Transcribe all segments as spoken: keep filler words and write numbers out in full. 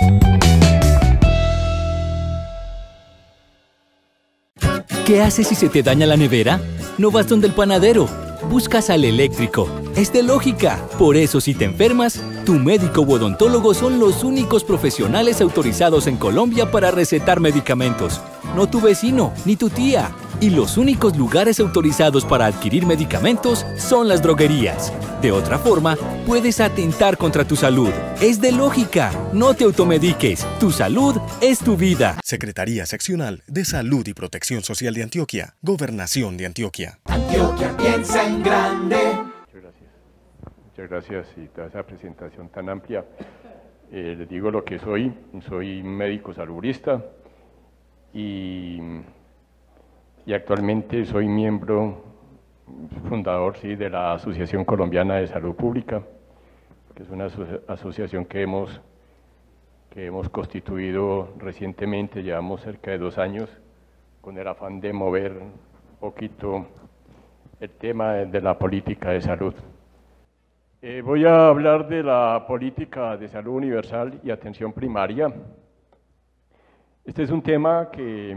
¿Qué haces si se te daña la nevera? No vas donde el panadero. Buscas al eléctrico. Es de lógica. Por eso, si te enfermas, tu médico u odontólogo son los únicos profesionales autorizados en Colombia para recetar medicamentos. No tu vecino, ni tu tía. Y los únicos lugares autorizados para adquirir medicamentos son las droguerías. De otra forma, puedes atentar contra tu salud. Es de lógica. No te automediques. Tu salud es tu vida. Secretaría Seccional de Salud y Protección Social de Antioquia. Gobernación de Antioquia. Antioquia piensa en grande. Muchas gracias. Muchas gracias y toda esa presentación tan amplia. Eh, les digo lo que soy. Soy médico salubrista y, y actualmente soy miembro fundador sí, de la Asociación Colombiana de Salud Pública, que es una aso asociación que hemos, que hemos constituido recientemente, llevamos cerca de dos años, con el afán de mover un poquito el tema de la política de salud. Eh, voy a hablar de la política de salud universal y atención primaria. Este es un tema que...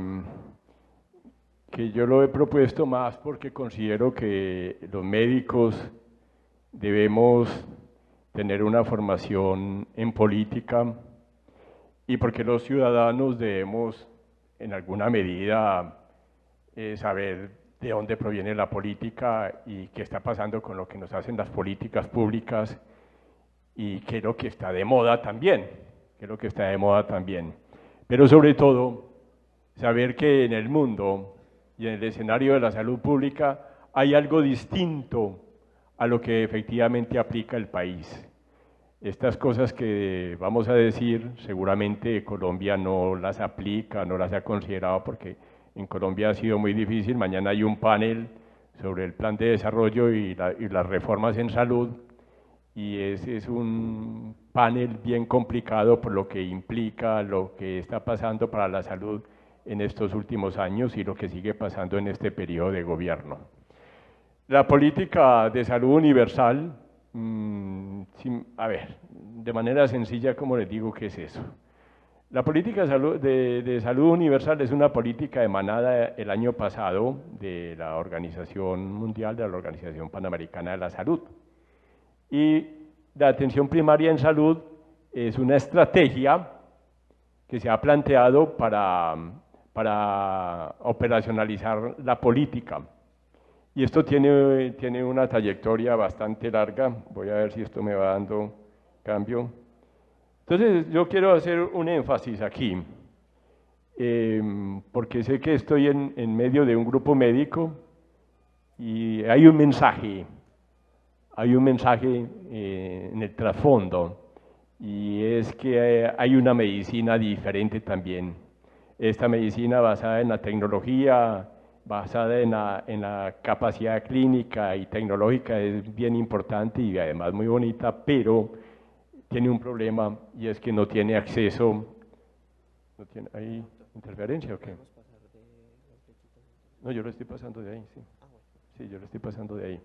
que yo lo he propuesto más porque considero que los médicos debemos tener una formación en política y porque los ciudadanos debemos en alguna medida eh, saber de dónde proviene la política y qué está pasando con lo que nos hacen las políticas públicas y qué es lo que está de moda también, qué es lo que está de moda también. Pero sobre todo, saber que en el mundo y en el escenario de la salud pública hay algo distinto a lo que efectivamente aplica el país. Estas cosas que vamos a decir, seguramente Colombia no las aplica, no las ha considerado porque en Colombia ha sido muy difícil. Mañana hay un panel sobre el plan de desarrollo y, la, y las reformas en salud y ese es un panel bien complicado por lo que implica lo que está pasando para la salud en estos últimos años y lo que sigue pasando en este periodo de gobierno. La política de salud universal, mmm, sin, a ver, de manera sencilla, como les digo, ¿qué es eso? La política de salud, de, de salud universal es una política emanada el año pasado de la Organización Mundial, de la Organización Panamericana de la Salud. Y la atención primaria en salud es una estrategia que se ha planteado para para operacionalizar la política. Y esto tiene, tiene una trayectoria bastante larga, voy a ver si esto me va dando cambio. Entonces yo quiero hacer un énfasis aquí, eh, porque sé que estoy en, en medio de un grupo médico y hay un mensaje, hay un mensaje eh, en el trasfondo, y es que hay una medicina diferente también. Esta medicina basada en la tecnología, basada en la, en la capacidad clínica y tecnológica es bien importante y además muy bonita, pero tiene un problema y es que no tiene acceso. ¿No tiene, ¿Hay interferencia o qué? No, yo lo estoy pasando de ahí, sí. Sí, yo lo estoy pasando de ahí.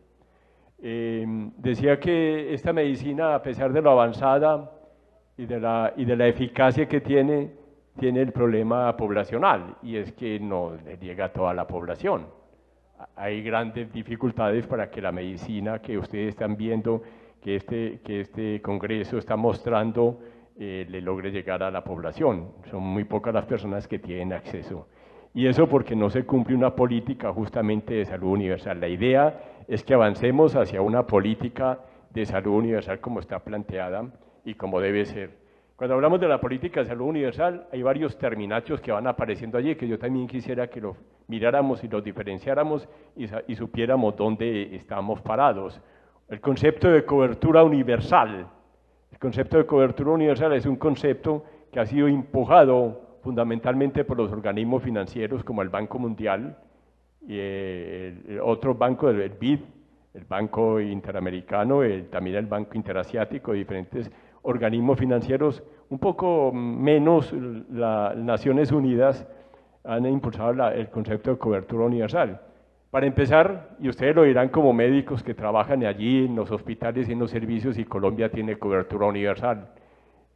Eh, decía que esta medicina, a pesar de lo avanzada y de la, y de la eficacia que tiene, tiene el problema poblacional, y es que no le llega a toda la población. Hay grandes dificultades para que la medicina que ustedes están viendo, que este, que este congreso está mostrando, eh, le logre llegar a la población. Son muy pocas las personas que tienen acceso. Y eso porque no se cumple una política justamente de salud universal. La idea es que avancemos hacia una política de salud universal como está planteada y como debe ser. Cuando hablamos de la política de salud universal, hay varios terminachos que van apareciendo allí, que yo también quisiera que los miráramos y los diferenciáramos y, y supiéramos dónde estamos parados. El concepto de cobertura universal. El concepto de cobertura universal es un concepto que ha sido empujado fundamentalmente por los organismos financieros como el Banco Mundial y el, el otro banco, el B I D, el Banco Interamericano, el, también el Banco Interasiático, diferentes organismos financieros, un poco menos las Naciones Unidas han impulsado la, el concepto de cobertura universal. Para empezar, y ustedes lo dirán como médicos que trabajan allí en los hospitales y en los servicios, y Colombia tiene cobertura universal.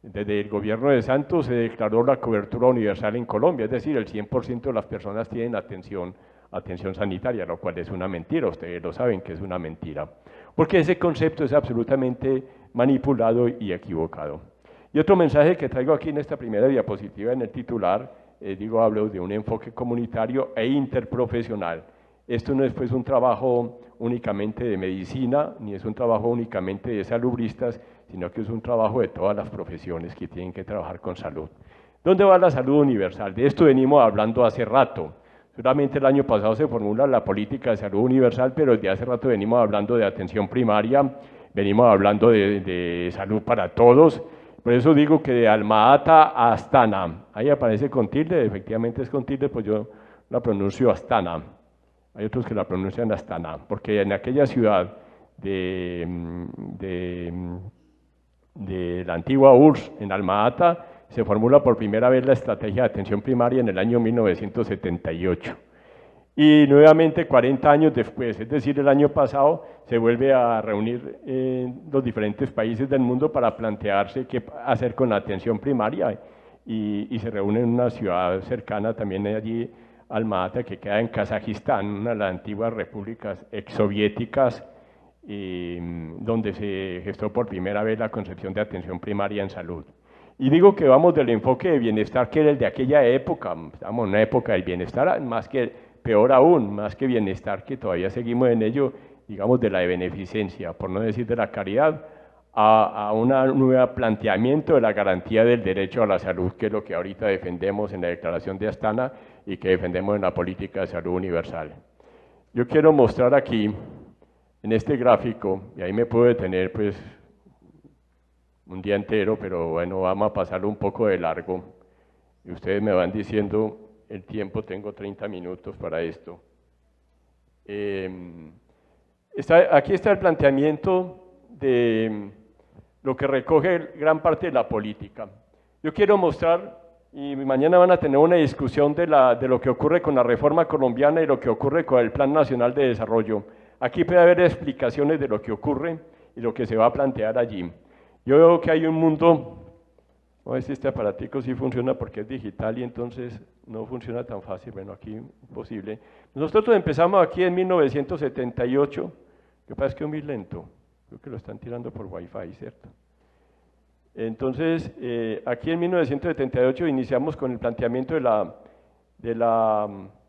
Desde el gobierno de Santos se declaró la cobertura universal en Colombia, es decir, el cien por ciento de las personas tienen atención, atención sanitaria, lo cual es una mentira, ustedes lo saben que es una mentira, porque ese concepto es absolutamente manipulado y equivocado. Y otro mensaje que traigo aquí en esta primera diapositiva en el titular, eh, digo, hablo de un enfoque comunitario e interprofesional. Esto no es pues un trabajo únicamente de medicina, ni es un trabajo únicamente de salubristas, sino que es un trabajo de todas las profesiones que tienen que trabajar con salud. ¿Dónde va la salud universal? De esto venimos hablando hace rato. Solamente el año pasado se formula la política de salud universal, pero desde hace rato venimos hablando de atención primaria, venimos hablando de, de salud para todos. Por eso digo que de Alma-Ata a Astana, ahí aparece con tilde, efectivamente es con tilde, pues yo la pronuncio Astana. Hay otros que la pronuncian Astana, porque en aquella ciudad de, de, de la antigua U R S S, en Alma-Ata, se formula por primera vez la estrategia de atención primaria en el año mil novecientos setenta y ocho. Y nuevamente cuarenta años después, es decir, el año pasado, se vuelve a reunir en los diferentes países del mundo para plantearse qué hacer con la atención primaria y, y se reúne en una ciudad cercana también allí, Alma-Ata, que queda en Kazajistán, una de las antiguas repúblicas exsoviéticas, eh, donde se gestó por primera vez la concepción de atención primaria en salud. Y digo que vamos del enfoque de bienestar que era el de aquella época, estamos en una época del bienestar, más que, peor aún, más que bienestar, que todavía seguimos en ello, digamos de la beneficencia, por no decir de la caridad, a, a un nuevo planteamiento de la garantía del derecho a la salud, que es lo que ahorita defendemos en la Declaración de Astana y que defendemos en la política de salud universal. Yo quiero mostrar aquí, en este gráfico, y ahí me puedo detener pues un día entero, pero bueno, vamos a pasarlo un poco de largo, y ustedes me van diciendo el tiempo, tengo treinta minutos para esto. Eh, está, aquí está el planteamiento de lo que recoge gran parte de la política. Yo quiero mostrar, y mañana van a tener una discusión de, la, de lo que ocurre con la reforma colombiana y lo que ocurre con el Plan Nacional de Desarrollo. Aquí puede haber explicaciones de lo que ocurre y lo que se va a plantear allí. Yo veo que hay un mundo, a ver si este aparatico sí funciona porque es digital y entonces no funciona tan fácil, bueno, aquí imposible. Nosotros empezamos aquí en mil novecientos setenta y ocho, que pasa es que es muy lento, creo que lo están tirando por Wi-Fi, ¿cierto? Entonces, eh, aquí en mil novecientos setenta y ocho iniciamos con el planteamiento de la, de la,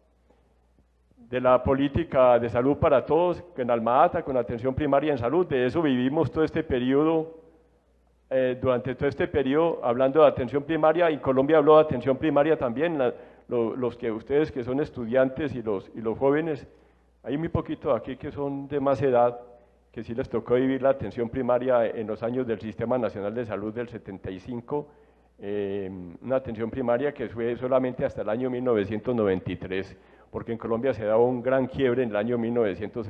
de la política de salud para todos, en Alma-Ata, con atención primaria en salud, de eso vivimos todo este periodo. Eh, durante todo este periodo, hablando de atención primaria, y Colombia habló de atención primaria también, la, lo, los que ustedes que son estudiantes y los, y los jóvenes, hay muy poquito aquí que son de más edad, que sí les tocó vivir la atención primaria en los años del Sistema Nacional de Salud del setenta y cinco, eh, una atención primaria que fue solamente hasta el año mil novecientos noventa y tres, porque en Colombia se daba un gran quiebre en el año mil novecientos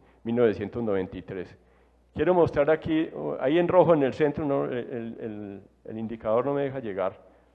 noventa y tres. Quiero mostrar aquí, ahí en rojo en el centro, no, el, el, el indicador no me deja llegar,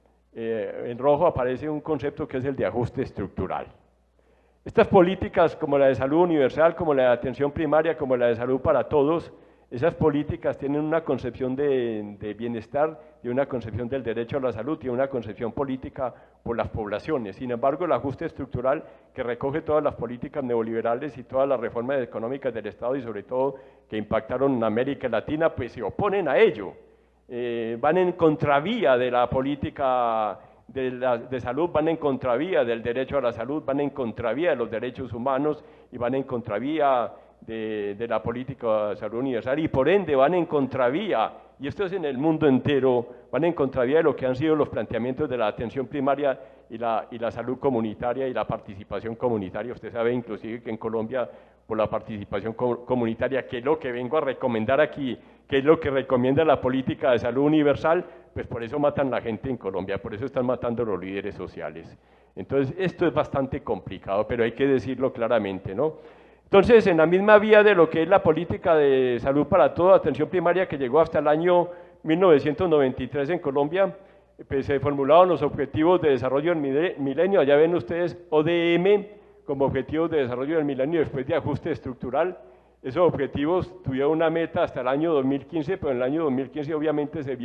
eh, en rojo aparece un concepto que es el de ajuste estructural. Estas políticas como la de salud universal, como la de atención primaria, como la de salud para todos, esas políticas tienen una concepción de, de bienestar y una concepción del derecho a la salud y una concepción política por las poblaciones. Sin embargo, el ajuste estructural que recoge todas las políticas neoliberales y todas las reformas económicas del Estado y sobre todo que impactaron en América Latina, pues se oponen a ello. Eh, van en contravía de la política de, la, de salud, van en contravía del derecho a la salud, van en contravía de los derechos humanos y van en contravía De, de la política de salud universal y por ende van en contravía, y esto es en el mundo entero, van en contravía de lo que han sido los planteamientos de la atención primaria y la, y la salud comunitaria y la participación comunitaria. Usted sabe inclusive que en Colombia por la participación co comunitaria, que es lo que vengo a recomendar aquí, que es lo que recomienda la política de salud universal, pues por eso matan a la gente en Colombia, por eso están matando a los líderes sociales. Entonces esto es bastante complicado, pero hay que decirlo claramente, ¿no? Entonces, en la misma vía de lo que es la política de salud para toda atención primaria que llegó hasta el año mil novecientos noventa y tres en Colombia, pues se formularon los objetivos de desarrollo del milenio. Allá ven ustedes O D M como objetivos de desarrollo del milenio después de ajuste estructural. Esos objetivos tuvieron una meta hasta el año dos mil quince, pero en el año dos mil quince obviamente se vio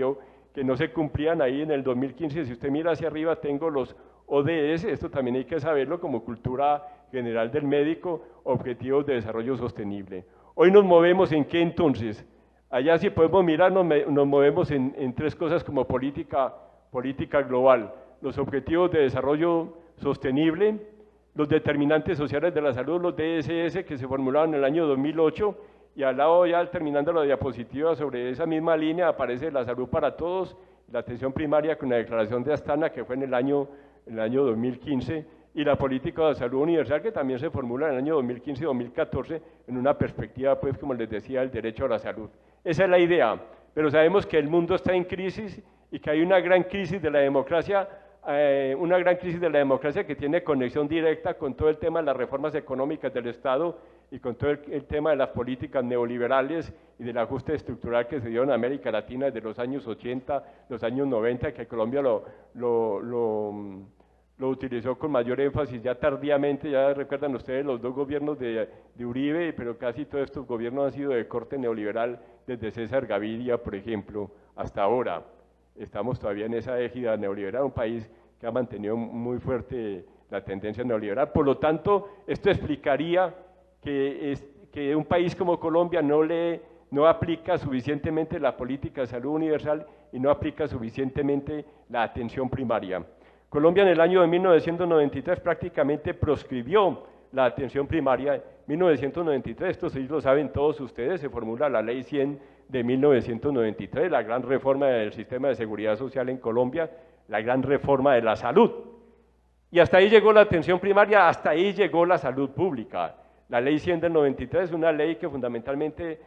que no se cumplían ahí en el dos mil quince. Si usted mira hacia arriba, tengo los O D S, esto también hay que saberlo como cultura general del médico, Objetivos de Desarrollo Sostenible. Hoy nos movemos en qué entonces? Allá si podemos mirar, nos, nos movemos en, en tres cosas como política, política global. Los Objetivos de Desarrollo Sostenible, los determinantes sociales de la salud, los D S S, que se formularon en el año dos mil ocho, y al lado ya terminando la diapositiva sobre esa misma línea aparece la salud para todos, la atención primaria con la declaración de Astana, que fue en el año, en el año dos mil quince, y la política de salud universal, que también se formula en el año dos mil quince y dos mil catorce, en una perspectiva, pues, como les decía, el derecho a la salud. Esa es la idea, pero sabemos que el mundo está en crisis y que hay una gran crisis de la democracia, eh, una gran crisis de la democracia que tiene conexión directa con todo el tema de las reformas económicas del Estado y con todo el, el tema de las políticas neoliberales y del ajuste estructural que se dio en América Latina desde los años ochenta, los años noventa, que Colombia lo, lo, lo, lo utilizó con mayor énfasis ya tardíamente. Ya recuerdan ustedes los dos gobiernos de, de Uribe, pero casi todos estos gobiernos han sido de corte neoliberal, desde César Gaviria, por ejemplo, hasta ahora. Estamos todavía en esa égida neoliberal, un país que ha mantenido muy fuerte la tendencia neoliberal. Por lo tanto, esto explicaría que, es, que un país como Colombia no, le, no aplica suficientemente la política de salud universal y no aplica suficientemente la atención primaria. Colombia en el año de mil novecientos noventa y tres prácticamente proscribió la atención primaria. En mil novecientos noventa y tres, esto sí lo saben todos ustedes, se formula la Ley cien de mil novecientos noventa y tres, la gran reforma del sistema de seguridad social en Colombia, la gran reforma de la salud. Y hasta ahí llegó la atención primaria, hasta ahí llegó la salud pública. La Ley cien del noventa y tres es una ley que fundamentalmente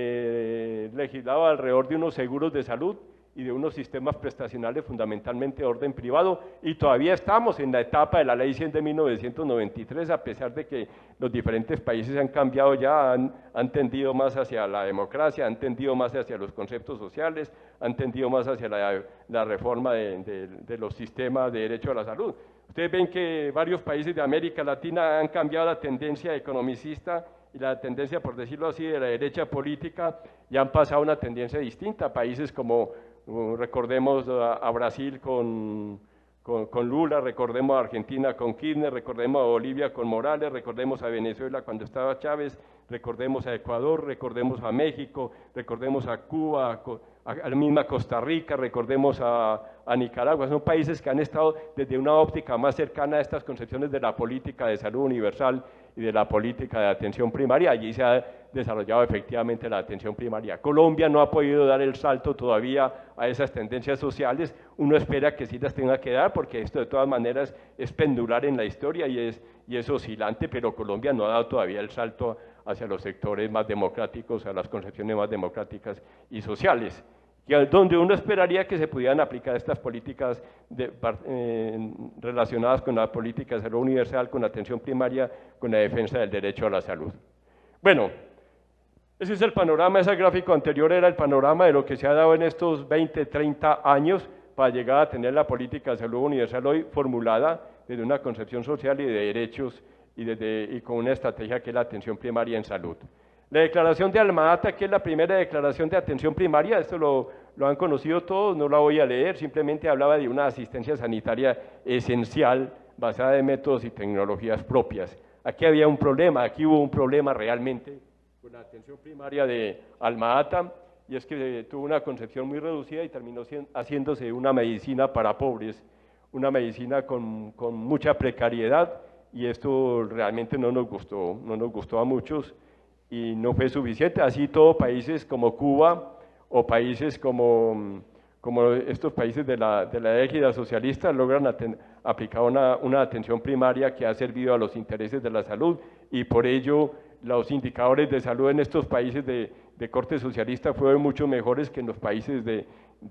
eh, legislaba alrededor de unos seguros de salud y de unos sistemas prestacionales fundamentalmente de orden privado, y todavía estamos en la etapa de la Ley cien de mil novecientos noventa y tres, a pesar de que los diferentes países han cambiado ya, han, han tendido más hacia la democracia, han tendido más hacia los conceptos sociales, han tendido más hacia la, la reforma de, de, de los sistemas de derecho a la salud. Ustedes ven que varios países de América Latina han cambiado la tendencia economicista y la tendencia, por decirlo así, de la derecha política, y han pasado a una tendencia distinta. Países como, uh, recordemos a, a Brasil con, con, con Lula, recordemos a Argentina con Kirchner, recordemos a Bolivia con Morales, recordemos a Venezuela cuando estaba Chávez, recordemos a Ecuador, recordemos a México, recordemos a Cuba, a, a la misma Costa Rica, recordemos a, a Nicaragua. Son países que han estado desde una óptica más cercana a estas concepciones de la política de salud universal y de la política de atención primaria. Allí se ha desarrollado efectivamente la atención primaria. Colombia no ha podido dar el salto todavía a esas tendencias sociales. Uno espera que sí las tenga que dar, porque esto de todas maneras es pendular en la historia y es, y es oscilante, pero Colombia no ha dado todavía el salto hacia los sectores más democráticos, a las concepciones más democráticas y sociales, y donde uno esperaría que se pudieran aplicar estas políticas de, eh, relacionadas con la política de salud universal, con la atención primaria, con la defensa del derecho a la salud. Bueno, ese es el panorama. Ese gráfico anterior era el panorama de lo que se ha dado en estos veinte, treinta años para llegar a tener la política de salud universal hoy formulada desde una concepción social y de derechos y, desde, y con una estrategia que es la atención primaria en salud. La declaración de Alma-Ata, que es la primera declaración de atención primaria, esto lo, lo han conocido todos, no la voy a leer, simplemente hablaba de una asistencia sanitaria esencial basada en métodos y tecnologías propias. Aquí había un problema, aquí hubo un problema realmente con la atención primaria de Alma-Ata, y es que tuvo una concepción muy reducida y terminó haciéndose una medicina para pobres, una medicina con, con mucha precariedad, y esto realmente no nos gustó, no nos gustó a muchos, y no fue suficiente. Así todos países como Cuba o países como, como estos países de la, de la égida socialista logran aplicar una, una atención primaria que ha servido a los intereses de la salud, y por ello los indicadores de salud en estos países de, de corte socialista fueron mucho mejores que en los países de,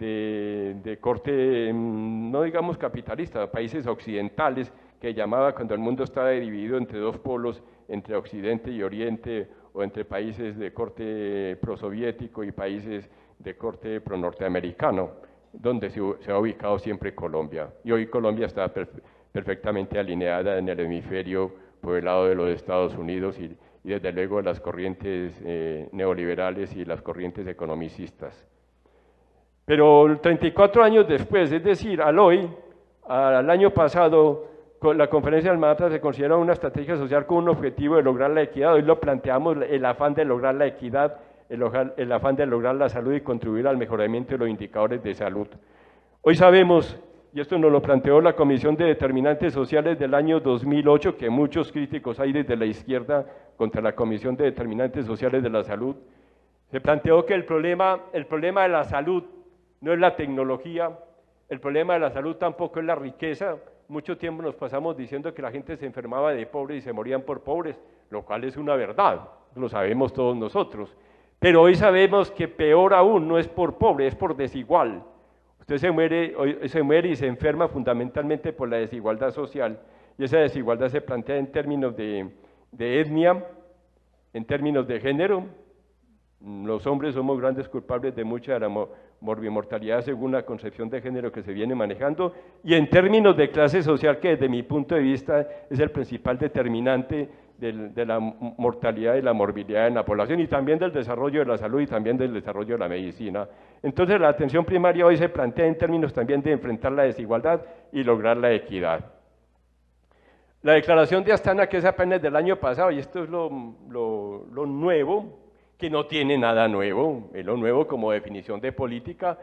de, de corte, no digamos capitalista, países occidentales, que llamaba cuando el mundo estaba dividido entre dos polos, entre Occidente y Oriente, o entre países de corte prosoviético y países de corte pro-norteamericano, donde se, se ha ubicado siempre Colombia. Y hoy Colombia está per, perfectamente alineada en el hemisferio por el lado de los Estados Unidos y, y desde luego las corrientes eh, neoliberales y las corrientes economicistas. Pero treinta y cuatro años después, es decir, al hoy, al año pasado, con la conferencia del Manhattan se considera una estrategia social con un objetivo de lograr la equidad. Hoy lo planteamos, el afán de lograr la equidad, el, el afán de lograr la salud y contribuir al mejoramiento de los indicadores de salud. Hoy sabemos, y esto nos lo planteó la Comisión de Determinantes Sociales del año dos mil ocho, que muchos críticos hay desde la izquierda contra la Comisión de Determinantes Sociales de la Salud, se planteó que el problema, el problema de la salud no es la tecnología, el problema de la salud tampoco es la riqueza. Mucho tiempo nos pasamos diciendo que la gente se enfermaba de pobre y se morían por pobres, lo cual es una verdad, lo sabemos todos nosotros. Pero hoy sabemos que peor aún no es por pobre, es por desigual. Usted se muere, hoy se muere y se enferma fundamentalmente por la desigualdad social, y esa desigualdad se plantea en términos de, de etnia, en términos de género. Los hombres somos grandes culpables de mucha de la morbimortalidad según la concepción de género que se viene manejando, y en términos de clase social, que desde mi punto de vista es el principal determinante de, de la mortalidad y la morbilidad en la población, y también del desarrollo de la salud y también del desarrollo de la medicina. Entonces la atención primaria hoy se plantea en términos también de enfrentar la desigualdad y lograr la equidad. La declaración de Astana, que es apenas del año pasado, y esto es lo, lo, lo nuevo, que no tiene nada nuevo, es lo nuevo como definición de política,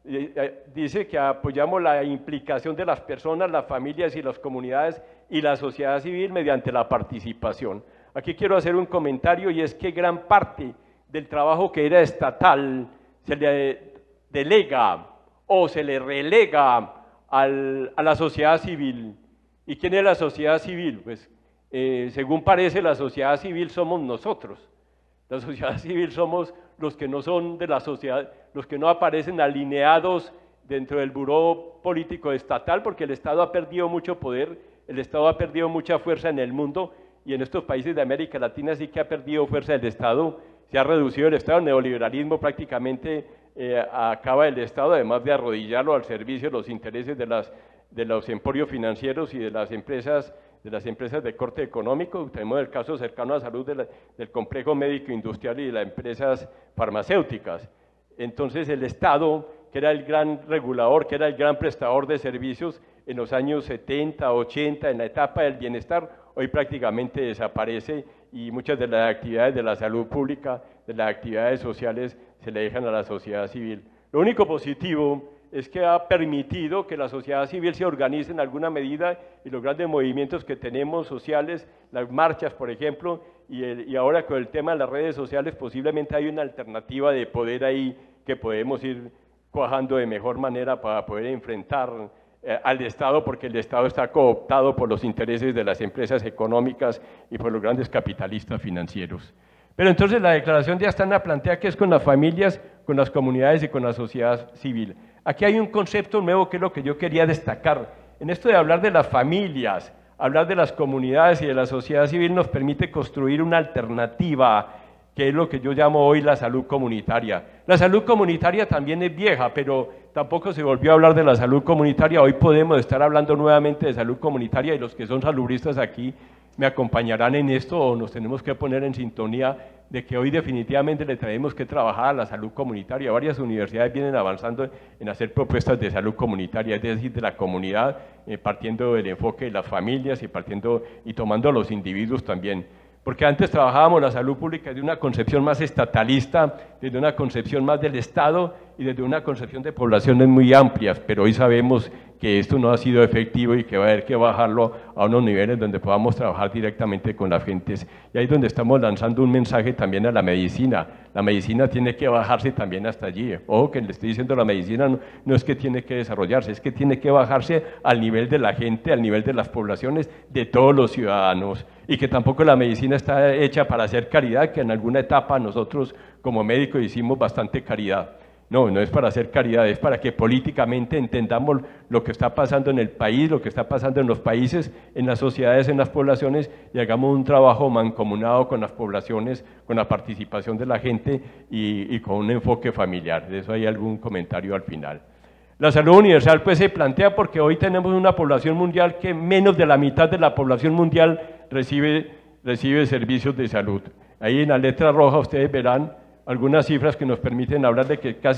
dice que apoyamos la implicación de las personas, las familias y las comunidades y la sociedad civil mediante la participación. Aquí quiero hacer un comentario, y es que gran parte del trabajo que era estatal se le delega o se le relega al, a la sociedad civil. ¿Y quién es la sociedad civil? Pues eh, según parece, la sociedad civil somos nosotros. La sociedad civil somos los que no son de la sociedad, los que no aparecen alineados dentro del buró político estatal, porque el Estado ha perdido mucho poder, el Estado ha perdido mucha fuerza en el mundo, y en estos países de América Latina sí que ha perdido fuerza el Estado, se ha reducido el Estado, el neoliberalismo prácticamente eh, acaba el Estado, además de arrodillarlo al servicio de los intereses de, las, de los emporios financieros y de las empresas de las empresas de corte económico. Tenemos el caso cercano a salud de la, del complejo médico industrial y de las empresas farmacéuticas. Entonces el Estado, que era el gran regulador, que era el gran prestador de servicios en los años setenta, ochenta, en la etapa del bienestar, hoy prácticamente desaparece, y muchas de las actividades de la salud pública, de las actividades sociales, se le dejan a la sociedad civil. Lo único positivo es que ha permitido que la sociedad civil se organice en alguna medida, y los grandes movimientos que tenemos sociales, las marchas, por ejemplo, y, el, y ahora con el tema de las redes sociales, posiblemente hay una alternativa de poder ahí que podemos ir cuajando de mejor manera para poder enfrentar eh, al Estado, porque el Estado está cooptado por los intereses de las empresas económicas y por los grandes capitalistas financieros. Pero entonces la declaración de Astana plantea que es con las familias, con las comunidades y con la sociedad civil. Aquí hay un concepto nuevo que es lo que yo quería destacar. En esto de hablar de las familias, hablar de las comunidades y de la sociedad civil nos permite construir una alternativa, que es lo que yo llamo hoy la salud comunitaria. La salud comunitaria también es vieja, pero tampoco se volvió a hablar de la salud comunitaria. Hoy podemos estar hablando nuevamente de salud comunitaria, y los que son salubristas aquí me acompañarán en esto, o nos tenemos que poner en sintonía de que hoy definitivamente le tenemos que trabajar a la salud comunitaria. Varias universidades vienen avanzando en hacer propuestas de salud comunitaria, es decir, de la comunidad, eh, partiendo del enfoque de las familias y, partiendo, y tomando a los individuos también. Porque antes trabajábamos la salud pública desde una concepción más estatalista, desde una concepción más del Estado y desde una concepción de poblaciones muy amplias, pero hoy sabemos que esto no ha sido efectivo y que va a haber que bajarlo a unos niveles donde podamos trabajar directamente con las gentes. Y ahí es donde estamos lanzando un mensaje también a la medicina. La medicina tiene que bajarse también hasta allí. Ojo, que le estoy diciendo, la medicina no, no es que tiene que desarrollarse, es que tiene que bajarse al nivel de la gente, al nivel de las poblaciones, de todos los ciudadanos. Y que tampoco la medicina está hecha para hacer caridad, que en alguna etapa nosotros como médicos hicimos bastante caridad. No, no es para hacer caridad, es para que políticamente entendamos lo que está pasando en el país, lo que está pasando en los países, en las sociedades, en las poblaciones, y hagamos un trabajo mancomunado con las poblaciones, con la participación de la gente y, y con un enfoque familiar. De eso hay algún comentario al final. La salud universal pues se plantea porque hoy tenemos una población mundial que menos de la mitad de la población mundial recibe, recibe servicios de salud. Ahí en la letra roja ustedes verán algunas cifras que nos permiten hablar de que casi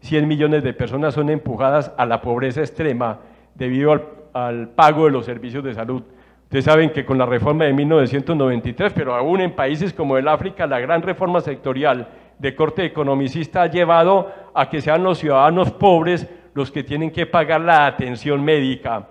cien millones de personas son empujadas a la pobreza extrema debido al, al pago de los servicios de salud. Ustedes saben que con la reforma de mil novecientos noventa y tres, pero aún en países como el África, la gran reforma sectorial de corte economicista ha llevado a que sean los ciudadanos pobres los que tienen que pagar la atención médica.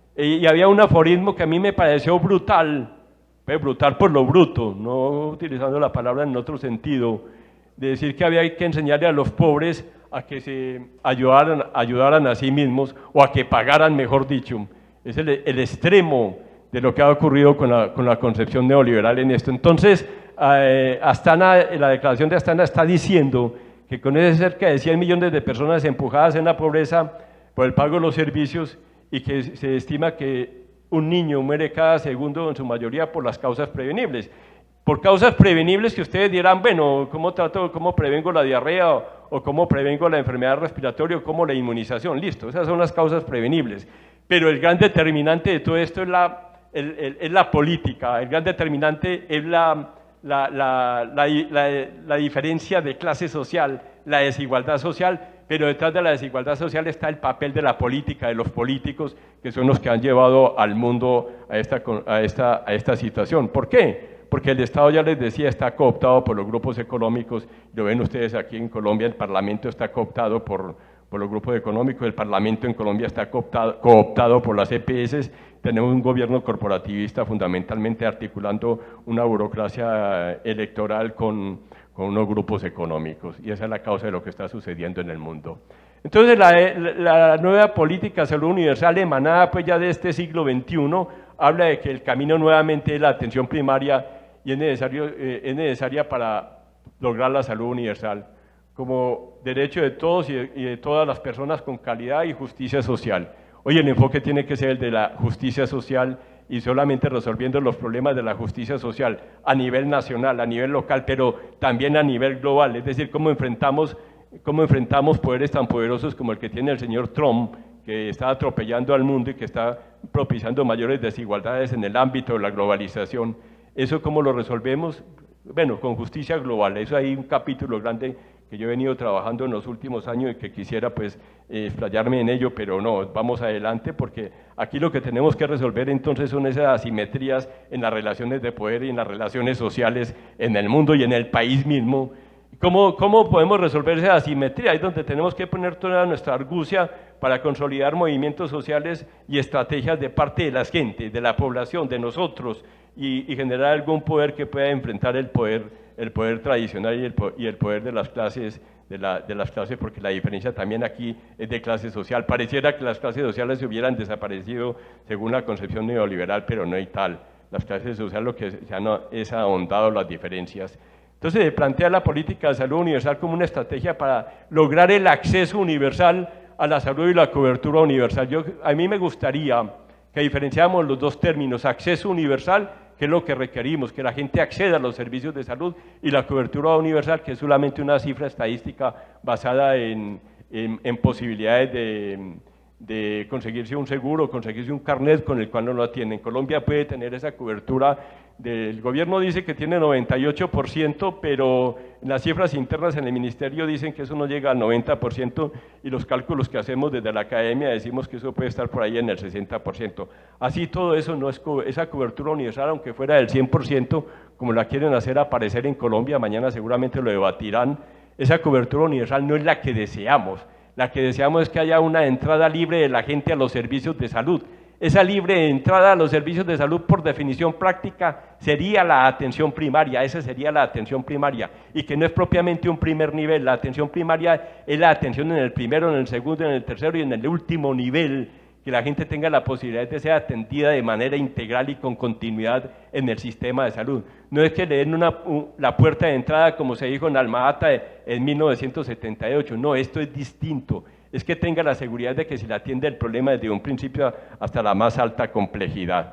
Y había un aforismo que a mí me pareció brutal, brutal por lo bruto, no utilizando la palabra en otro sentido, de decir que había que enseñarle a los pobres a que se ayudaran, ayudaran a sí mismos o a que pagaran, mejor dicho. Es el, el extremo de lo que ha ocurrido con la, con la concepción neoliberal en esto. Entonces, eh, Astana, la declaración de Astana está diciendo que con ese cerca de cien millones de personas empujadas en la pobreza por el pago de los servicios y que se estima que un niño muere cada segundo, en su mayoría por las causas prevenibles. Por causas prevenibles que ustedes dirán, bueno, ¿cómo trato, cómo prevengo la diarrea o, o cómo prevengo la enfermedad respiratoria o cómo la inmunización? Listo, esas son las causas prevenibles. Pero el gran determinante de todo esto es la El, el, es la política, el gran determinante es la, la, la, la, la, la diferencia de clase social, la desigualdad social, pero detrás de la desigualdad social está el papel de la política, de los políticos, que son los que han llevado al mundo a esta, a esta, a esta situación. ¿Por qué? Porque el Estado, ya les decía, está cooptado por los grupos económicos, lo ven ustedes aquí en Colombia, el Parlamento está cooptado por, por los grupos económicos, el Parlamento en Colombia está cooptado, cooptado por las E P S, tenemos un gobierno corporativista fundamentalmente articulando una burocracia electoral con, con unos grupos económicos, y esa es la causa de lo que está sucediendo en el mundo. Entonces la, la nueva política de salud universal emanada pues ya de este siglo veintiuno habla de que el camino nuevamente es la atención primaria y es, necesario, eh, es necesaria para lograr la salud universal como derecho de todos y de, y de todas las personas con calidad y justicia social. Hoy el enfoque tiene que ser el de la justicia social y solamente resolviendo los problemas de la justicia social a nivel nacional, a nivel local, pero también a nivel global, es decir, cómo enfrentamos, cómo enfrentamos poderes tan poderosos como el que tiene el señor Trump, que está atropellando al mundo y que está propiciando mayores desigualdades en el ámbito de la globalización. ¿Eso cómo lo resolvemos? Bueno, con justicia global, eso hay un capítulo grande que yo he venido trabajando en los últimos años y que quisiera pues eh, explayarme en ello, pero no, vamos adelante porque aquí lo que tenemos que resolver entonces son esas asimetrías en las relaciones de poder y en las relaciones sociales en el mundo y en el país mismo. ¿Cómo, cómo podemos resolver esa asimetría? Ahí es donde tenemos que poner toda nuestra argucia para consolidar movimientos sociales y estrategias de parte de las gentes, de la población, de nosotros, y, y generar algún poder que pueda enfrentar el poder, el poder tradicional y el, y el poder de las clases, de, la, de las clases, porque la diferencia también aquí es de clase social. Pareciera que las clases sociales hubieran desaparecido según la concepción neoliberal, pero no hay tal. Las clases sociales lo que se han es ahondado las diferencias. Entonces se plantea la política de salud universal como una estrategia para lograr el acceso universal a la salud y la cobertura universal. Yo, a mí me gustaría que diferenciáramos los dos términos, acceso universal, que es lo que requerimos, que la gente acceda a los servicios de salud, y la cobertura universal, que es solamente una cifra estadística basada en, en, en posibilidades de, de conseguirse un seguro, conseguirse un carnet con el cual no lo atienden. Colombia puede tener esa cobertura. El gobierno dice que tiene noventa y ocho por ciento, pero las cifras internas en el ministerio dicen que eso no llega al noventa por ciento y los cálculos que hacemos desde la academia decimos que eso puede estar por ahí en el sesenta por ciento. Así todo eso no es co esa cobertura universal, aunque fuera del cien por ciento, como la quieren hacer aparecer en Colombia, mañana seguramente lo debatirán, esa cobertura universal no es la que deseamos. La que deseamos es que haya una entrada libre de la gente a los servicios de salud. Esa libre entrada a los servicios de salud, por definición práctica, sería la atención primaria, esa sería la atención primaria, y que no es propiamente un primer nivel. La atención primaria es la atención en el primero, en el segundo, en el tercero y en el último nivel, que la gente tenga la posibilidad de ser atendida de manera integral y con continuidad en el sistema de salud. No es que le den una, un, la puerta de entrada, como se dijo en Alma Ata en mil novecientos setenta y ocho, no, esto es distinto. Es que tenga la seguridad de que se le atiende el problema desde un principio hasta la más alta complejidad.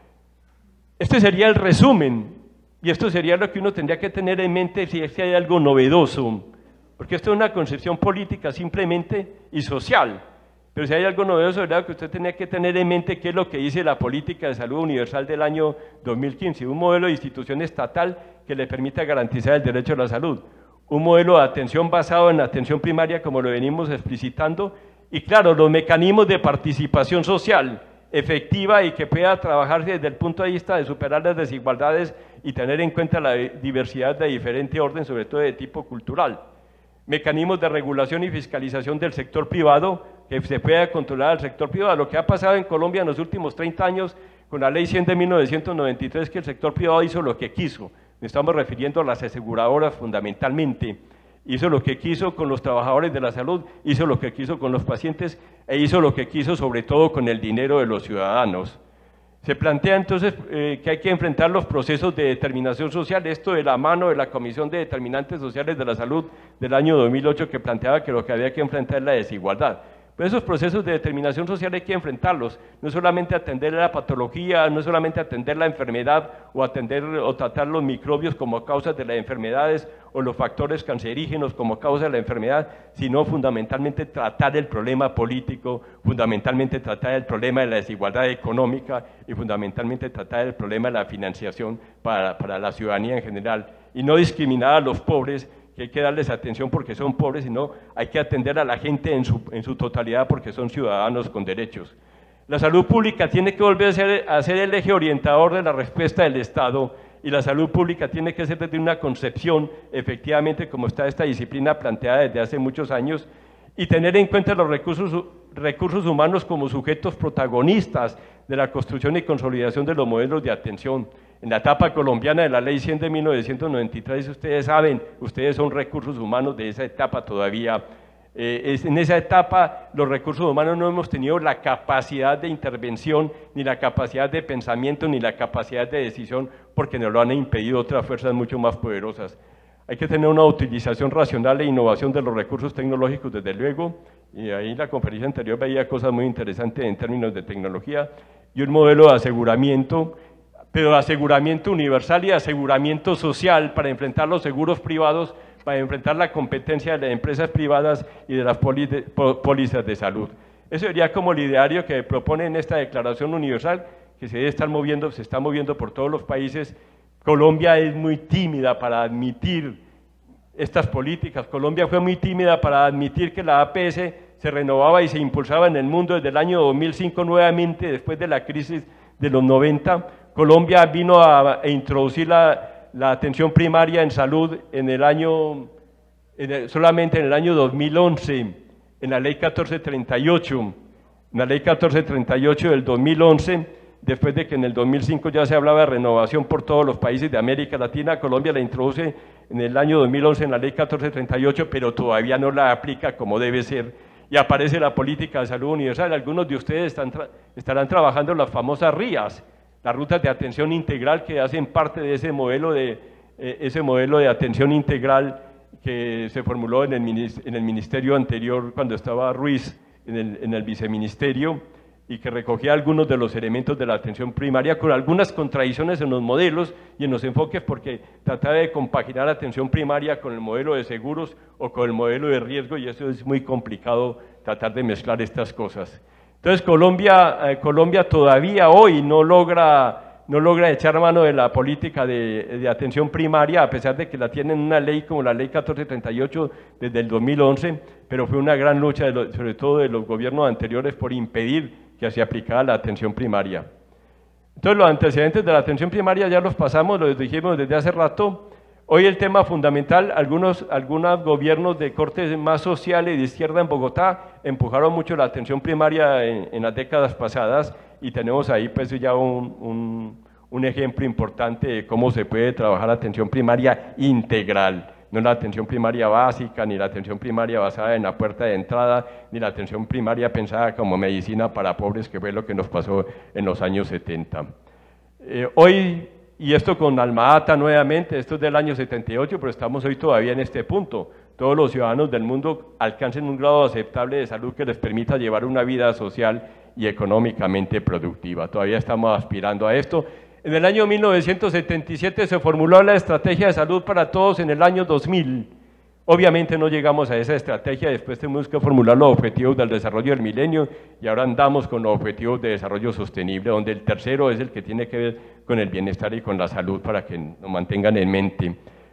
Este sería el resumen, y esto sería lo que uno tendría que tener en mente si es que hay algo novedoso, porque esto es una concepción política simplemente y social, pero si hay algo novedoso, ¿verdad?, que usted tenía que tener en mente qué es lo que dice la política de salud universal del año dos mil quince, un modelo de institución estatal que le permita garantizar el derecho a la salud. un modelo de atención basado en la atención primaria, como lo venimos explicitando, y claro, los mecanismos de participación social efectiva y que pueda trabajarse desde el punto de vista de superar las desigualdades y tener en cuenta la diversidad de diferente orden, sobre todo de tipo cultural. Mecanismos de regulación y fiscalización del sector privado, que se pueda controlar al sector privado. Lo que ha pasado en Colombia en los últimos treinta años con la ley cien de mil novecientos noventa y tres, que el sector privado hizo lo que quiso. Nos estamos refiriendo a las aseguradoras fundamentalmente. Hizo lo que quiso con los trabajadores de la salud, hizo lo que quiso con los pacientes e hizo lo que quiso sobre todo con el dinero de los ciudadanos. Se plantea entonces eh, que hay que enfrentar los procesos de determinación social, esto de la mano de la Comisión de Determinantes Sociales de la Salud del año dos mil ocho, que planteaba que lo que había que enfrentar es la desigualdad. Pero esos procesos de determinación social hay que enfrentarlos, no solamente atender la patología, no solamente atender la enfermedad o atender o tratar los microbios como causas de las enfermedades o los factores cancerígenos como causa de la enfermedad, sino fundamentalmente tratar el problema político, fundamentalmente tratar el problema de la desigualdad económica y fundamentalmente tratar el problema de la financiación para, para la ciudadanía en general, y no discriminar a los pobres, que hay que darles atención porque son pobres, sino hay que atender a la gente en su, en su totalidad porque son ciudadanos con derechos. La salud pública tiene que volver a ser, a ser el eje orientador de la respuesta del Estado, y la salud pública tiene que ser desde una concepción, efectivamente, como está esta disciplina planteada desde hace muchos años, y tener en cuenta los recursos, recursos humanos como sujetos protagonistas de la construcción y consolidación de los modelos de atención. En la etapa colombiana de la ley cien de mil novecientos noventa y tres, ustedes saben, ustedes son recursos humanos de esa etapa todavía. Eh, es, en esa etapa los recursos humanos no hemos tenido la capacidad de intervención, ni la capacidad de pensamiento, ni la capacidad de decisión, porque nos lo han impedido otras fuerzas mucho más poderosas. Hay que tener una utilización racional e innovación de los recursos tecnológicos, desde luego, y ahí en la conferencia anterior veía cosas muy interesantes en términos de tecnología, y un modelo de aseguramiento, pero de aseguramiento universal y de aseguramiento social para enfrentar los seguros privados, para enfrentar la competencia de las empresas privadas y de las pólizas de salud. Eso sería como el ideario que propone en esta Declaración Universal, que se debe estar moviendo, se está moviendo por todos los países. Colombia es muy tímida para admitir estas políticas. Colombia fue muy tímida para admitir que la A P S se renovaba y se impulsaba en el mundo desde el año dos mil cinco nuevamente, después de la crisis de los noventa. Colombia vino a, a introducir la, la atención primaria en salud en el año, en el, solamente en el año dos mil once, en la ley catorce treinta y ocho, en la ley catorce treinta y ocho del dos mil once, después de que en el dos mil cinco ya se hablaba de renovación por todos los países de América Latina. Colombia la introduce en el año dos mil once en la ley catorce treinta y ocho, pero todavía no la aplica como debe ser, y aparece la política de salud universal. Algunos de ustedes están tra estarán trabajando en las famosas R I As, las rutas de atención integral, que hacen parte de ese modelo de, eh, ese modelo de atención integral que se formuló en el, en el ministerio anterior cuando estaba Ruiz en el, en el viceministerio, y que recogía algunos de los elementos de la atención primaria, con algunas contradicciones en los modelos y en los enfoques, porque trataba de compaginar la atención primaria con el modelo de seguros o con el modelo de riesgo, y eso es muy complicado tratar de mezclar estas cosas. Entonces Colombia, eh, Colombia todavía hoy no logra, no logra echar mano de la política de, de atención primaria, a pesar de que la tienen una ley como la ley catorce treinta y ocho desde el dos mil once, pero fue una gran lucha, de lo, sobre todo de los gobiernos anteriores, por impedir que se aplicara la atención primaria. Entonces los antecedentes de la atención primaria ya los pasamos, los dijimos desde hace rato. Hoy el tema fundamental, algunos, algunos gobiernos de corte más social y de izquierda en Bogotá empujaron mucho la atención primaria en, en las décadas pasadas, y tenemos ahí pues ya un, un, un ejemplo importante de cómo se puede trabajar la atención primaria integral, no la atención primaria básica, ni la atención primaria basada en la puerta de entrada, ni la atención primaria pensada como medicina para pobres, que fue lo que nos pasó en los años setenta. Eh, hoy, y esto con Alma Ata nuevamente, esto es del año setenta y ocho, pero estamos hoy todavía en este punto. Todos los ciudadanos del mundo alcancen un grado aceptable de salud que les permita llevar una vida social y económicamente productiva. Todavía estamos aspirando a esto. En el año mil novecientos setenta y siete se formuló la Estrategia de Salud para Todos en el año dos mil. Obviamente no llegamos a esa estrategia, después tenemos que formular los objetivos del desarrollo del milenio, y ahora andamos con los objetivos de desarrollo sostenible, donde el tercero es el que tiene que ver con el bienestar y con la salud, para que nos mantengan en mente.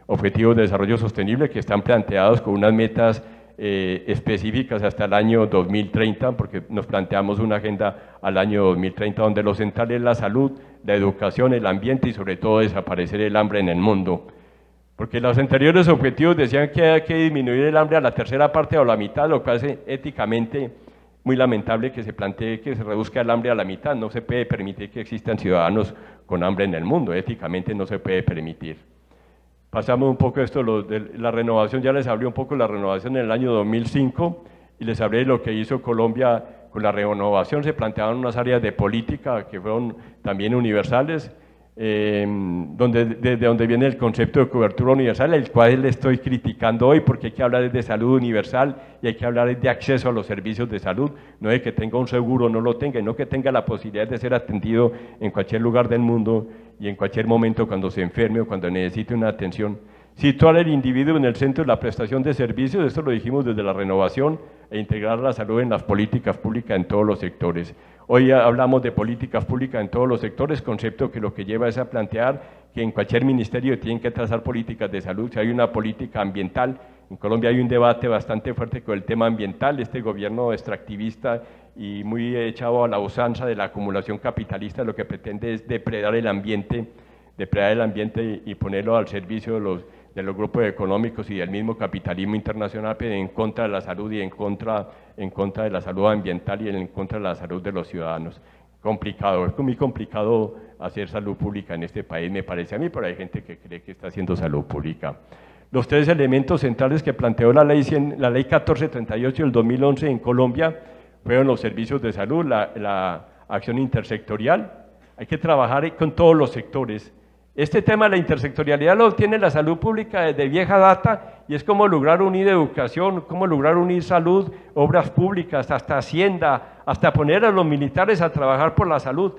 Objetivos de Desarrollo Sostenible que están planteados con unas metas eh, específicas hasta el año dos mil treinta, porque nos planteamos una agenda al año dos mil treinta donde lo central es la salud, la educación, el ambiente y sobre todo desaparecer el hambre en el mundo. Porque los anteriores objetivos decían que hay que disminuir el hambre a la tercera parte o a la mitad, lo cual es éticamente muy lamentable que se plantee que se reduzca el hambre a la mitad. No se puede permitir que existan ciudadanos con hambre en el mundo, éticamente no se puede permitir. Pasamos un poco esto, lo de la renovación, ya les hablé un poco de la renovación en el año dos mil cinco y les hablé de lo que hizo Colombia con la renovación. Se planteaban unas áreas de política que fueron también universales, eh, donde, desde donde viene el concepto de cobertura universal, el cual le estoy criticando hoy, porque hay que hablar de salud universal y hay que hablar de acceso a los servicios de salud, no de que tenga un seguro o no lo tenga, no que tenga la posibilidad de ser atendido en cualquier lugar del mundo y en cualquier momento cuando se enferme o cuando necesite una atención. Situar al individuo en el centro de la prestación de servicios, esto lo dijimos desde la renovación, e integrar la salud en las políticas públicas en todos los sectores. Hoy hablamos de políticas públicas en todos los sectores, concepto que lo que lleva es a plantear que en cualquier ministerio tienen que trazar políticas de salud. Si hay una política ambiental, en Colombia hay un debate bastante fuerte con el tema ambiental, este gobierno extractivista y muy echado a la usanza de la acumulación capitalista, lo que pretende es depredar el ambiente, depredar el ambiente y ponerlo al servicio de los, de los grupos económicos y del mismo capitalismo internacional, pero en contra de la salud y en contra, en contra de la salud ambiental y en contra de la salud de los ciudadanos. Complicado, es muy complicado hacer salud pública en este país, me parece a mí, pero hay gente que cree que está haciendo salud pública. Los tres elementos centrales que planteó la ley, la ley catorce treinta y ocho del dos mil once en Colombia fueron los servicios de salud, la, la acción intersectorial. Hay que trabajar con todos los sectores. Este tema de la intersectorialidad lo tiene la salud pública desde vieja data y es cómo lograr unir educación, cómo lograr unir salud, obras públicas, hasta hacienda, hasta poner a los militares a trabajar por la salud.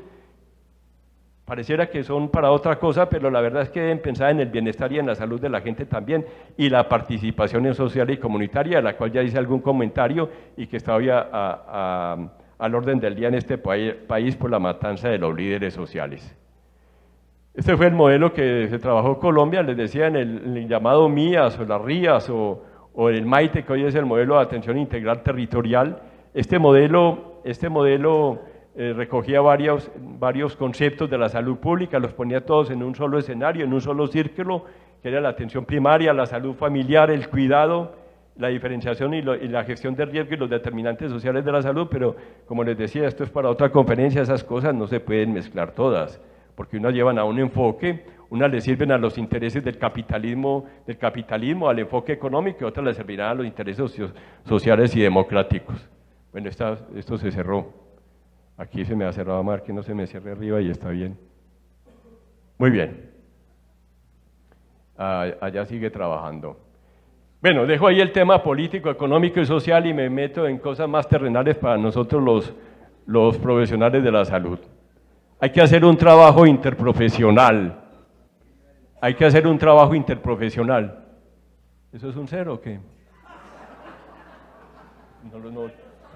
Pareciera que son para otra cosa, pero la verdad es que deben pensar en el bienestar y en la salud de la gente también, y la participación en social y comunitaria, de la cual ya hice algún comentario y que está hoy a, a, a, al orden del día en este país, país por la matanza de los líderes sociales. Este fue el modelo que se trabajó en Colombia, les decía, en el, en el llamado M I A S o las R I A S o, o el MAITE, que hoy es el modelo de atención integral territorial. Este modelo, este modelo eh, recogía varios, varios conceptos de la salud pública, los ponía todos en un solo escenario, en un solo círculo, que era la atención primaria, la salud familiar, el cuidado, la diferenciación y, lo, y la gestión de riesgo y los determinantes sociales de la salud, pero como les decía, esto es para otra conferencia, esas cosas no se pueden mezclar todas, porque unas llevan a un enfoque, unas le sirven a los intereses del capitalismo, del capitalismo, al enfoque económico, y otras le servirán a los intereses socio, sociales y democráticos. Bueno, esta, esto se cerró. Aquí se me ha cerrado, Mar, que no se me cierre arriba y está bien. Muy bien. Ah, allá sigue trabajando. Bueno, dejo ahí el tema político, económico y social y me meto en cosas más terrenales para nosotros los, los profesionales de la salud. Hay que hacer un trabajo interprofesional. Hay que hacer un trabajo interprofesional. ¿Eso es un cero o qué? No, no.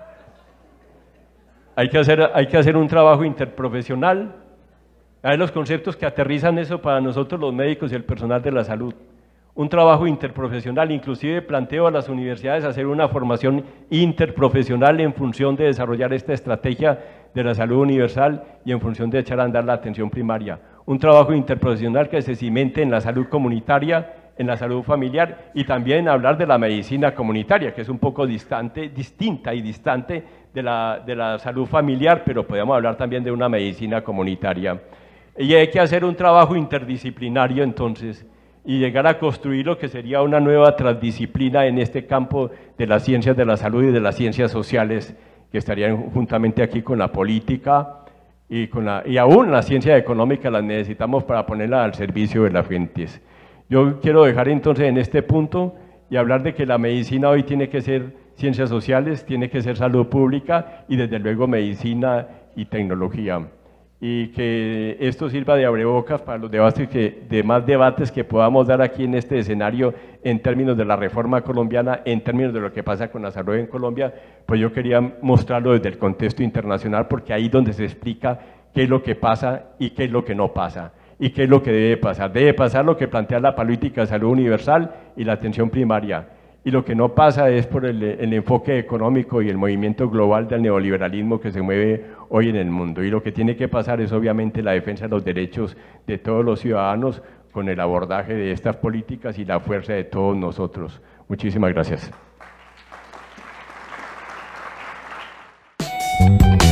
Hay que hacer, hay que hacer un trabajo interprofesional. Hay los conceptos que aterrizan eso para nosotros los médicos y el personal de la salud. Un trabajo interprofesional, inclusive planteo a las universidades hacer una formación interprofesional en función de desarrollar esta estrategia de la salud universal y en función de echar a andar la atención primaria. Un trabajo interprofesional que se cimente en la salud comunitaria, en la salud familiar y también hablar de la medicina comunitaria, que es un poco distante, distinta y distante de la, de la salud familiar, pero podemos hablar también de una medicina comunitaria. Y hay que hacer un trabajo interdisciplinario entonces, y llegar a construir lo que sería una nueva transdisciplina en este campo de las ciencias de la salud y de las ciencias sociales, que estarían juntamente aquí con la política y, con la, y aún la ciencia económica las necesitamos para ponerla al servicio de las gentes. Yo quiero dejar entonces en este punto y hablar de que la medicina hoy tiene que ser ciencias sociales, tiene que ser salud pública y desde luego medicina y tecnología. Y que esto sirva de abrebocas para los debates que, demás debates que podamos dar aquí en este escenario en términos de la reforma colombiana, en términos de lo que pasa con la salud en Colombia, pues yo quería mostrarlo desde el contexto internacional porque ahí es donde se explica qué es lo que pasa y qué es lo que no pasa. ¿Y qué es lo que debe pasar? Debe pasar lo que plantea la política de salud universal y la atención primaria. Y lo que no pasa es por el, el enfoque económico y el movimiento global del neoliberalismo que se mueve hoy en el mundo. Y lo que tiene que pasar es obviamente la defensa de los derechos de todos los ciudadanos con el abordaje de estas políticas y la fuerza de todos nosotros. Muchísimas gracias.